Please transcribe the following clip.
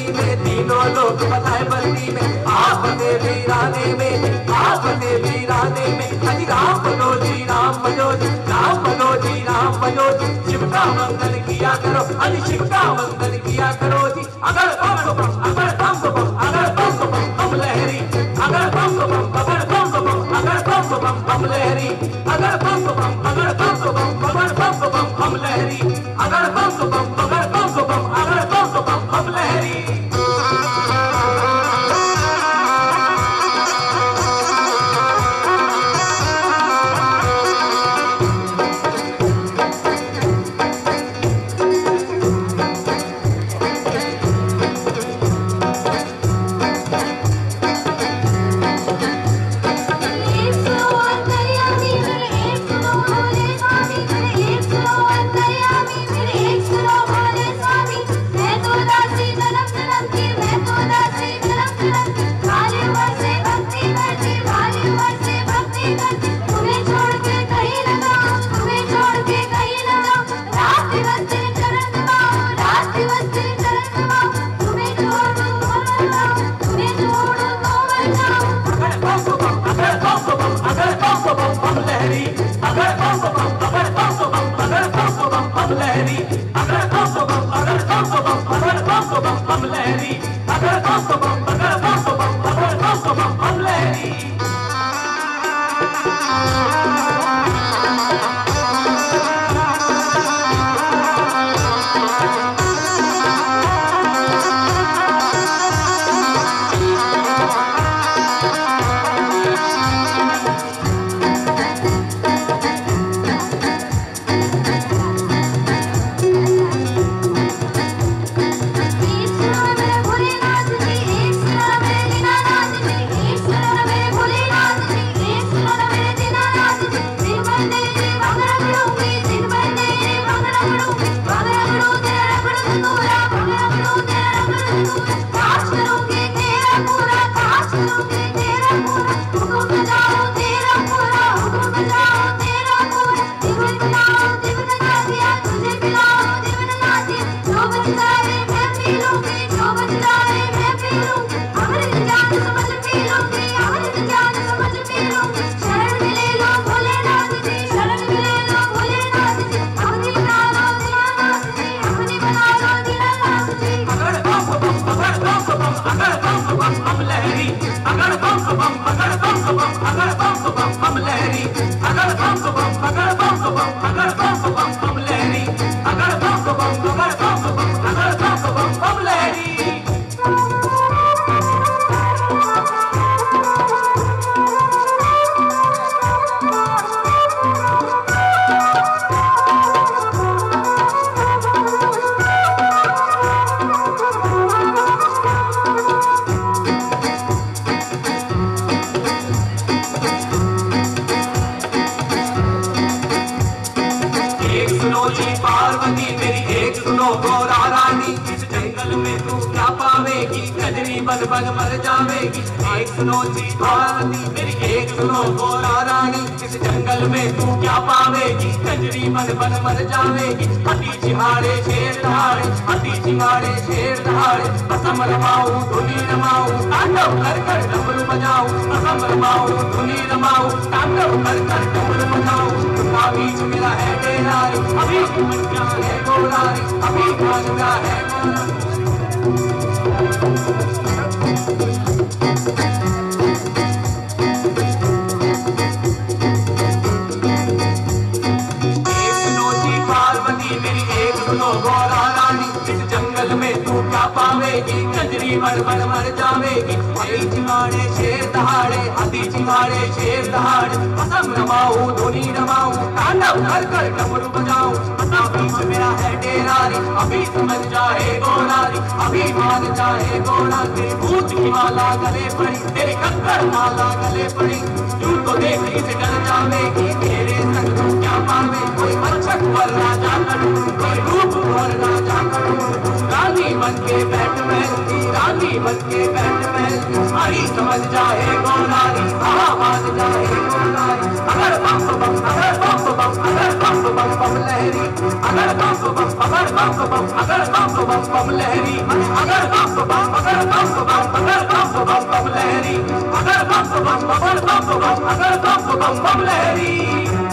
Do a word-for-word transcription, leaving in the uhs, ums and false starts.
बस्ती में, तीनों लोग बताए बस्ती में, आपने वीराने में, आपने वीराने में। अजी राम बनो जी, राम बनो जी, राम बनो जी, राम बनो जी। शिव का वंदन किया करो, अजी शिव का वंदन किया करो जी। अगर बम बम, अगर बम बम, अगर बम बम बम लहरी, अगर बम बम, अगर बम बम, अगर बम बम बम लहरी, अगर बम बम, अगर बम बम, अगर बम बम बम लहरी, अगर बम बम, अगर बम बम, अगर बम बम बम लहरी। बन बन मर जावेगी। एक सुनो जी पार्वती मेरी, एक सुनो गोरा रानी, इस जंगल में तू क्या पावेगी। कंजरी बन बन मर जावेगी। हाथी चिहाड़े शेर दहाड़े, हाथी चिहाड़े शेर दहाड़े। असम रमाऊं धुनी रमाऊं, तांडव कर कर डमरू बजाऊं। असम रमाऊं धुनी रमाऊं, तांडव कर कर डमरू बजाऊं। तुमका बीच मिला है डेरारी, अभी बन गया है गोरारी, अभी बन गया है गोरारी। गोरा रानी इस जंगल में तू क्या पावेगी। कंजरी बन बन मर जावेगी। हाथी चिहाड़े शेर दहाड़े, हाथी चिहाड़े शेर दहाड़े। असम रमाऊं धुनी रमाऊं, तांडव कर कर डमरू बजाऊं। असम बीच मेरा है डेरारी, अभी समझ जाए गोरारी, अभी मान जाए गोरा। तेरी भूत की माला गले पड़ी, तेरी कंकड़ माला गले पड़ी। यूं तो देख इसे डर जावेगी, मेरे संग तू क्या पावे। कोई मच्छक वर राजा करूं, कोई रूप वर राजा करूं। रानी बन के बैठ महलती, रानी बन के बैठ महलती। अभी समझ जाए गोरारी, हाँ मान जाए गोरारी। अगर बम बम, अगर बम बम, अगर बम बम बम लहरी। लहरी, अगर बम बम अगर बम बम अगर बम बम बम लहरी, अगर बम बम अगर बम बम अगर बम बम बम लहरी, अगर बम बम अगर बम बम अगर बम बम बम लहरी।